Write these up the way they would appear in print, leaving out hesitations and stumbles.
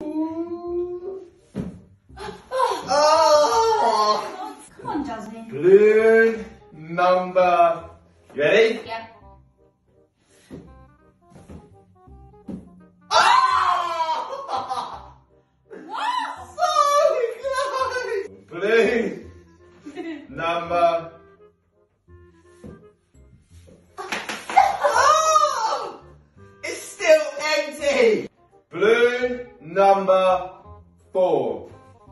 Oh! Come on, Jasmine. Balloon number. You ready? Yep. Oh! What? So close! Balloon number. Oh! It's still empty! Balloon number 4.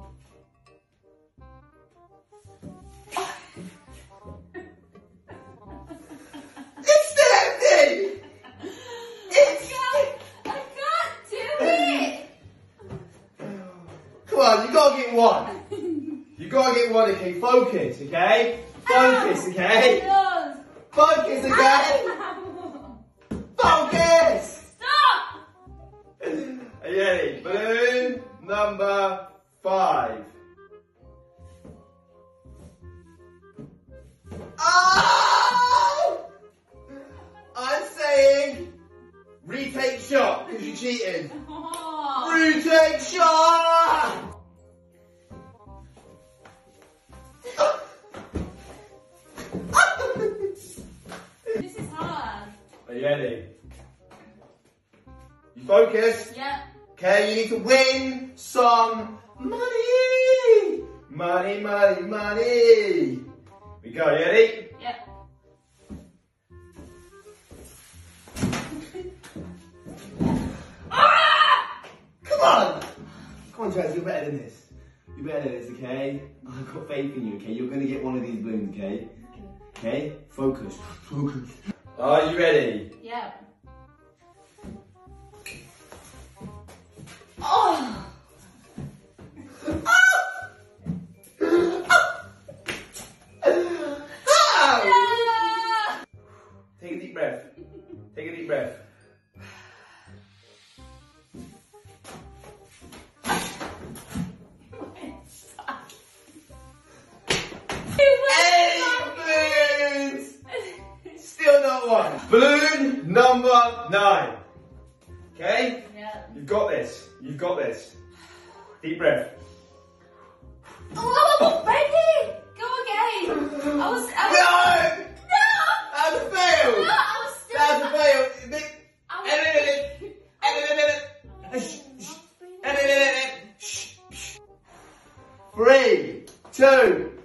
It's still empty! I can't do it! Come on, you gotta get one. You gotta get one, okay? Focus, okay? Focus, okay? Yes. Focus, okay? Focus! Stop! Are you ready? Balloon number 5. Oh! I'm saying retake shot because you cheated. Oh. Retake shot! This is hard. Are you ready? You focus? Yep. Okay, you need to win some money! Money, money, money! We go, you ready? Yep. Come on! Come on, Jazz, you're better than this. You're better than this, okay? I've got faith in you, okay? You're gonna get one of these balloons, okay? Okay? Focus. Focus. Are you ready? Yep. Oh! Take a deep breath. Take a deep breath. Balloons! Still not one. Balloon number 9. Okay? Yep. You've got this. You've got this. Deep breath. Oh, ready? Go again. I was No! That's a fail! No, I was still. That's a fail! I was 3, 2,